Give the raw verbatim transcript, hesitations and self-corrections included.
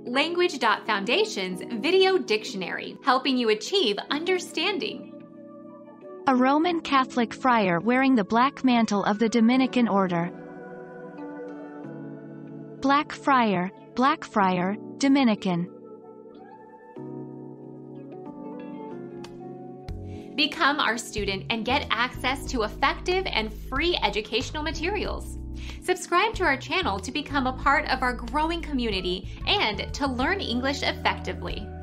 Language.Foundation's Video Dictionary, helping you achieve understanding. A Roman Catholic friar wearing the black mantle of the Dominican order. Black friar, Black friar, Dominican. Become our student and get access to effective and free educational materials. Subscribe to our channel to become a part of our growing community and to learn English effectively.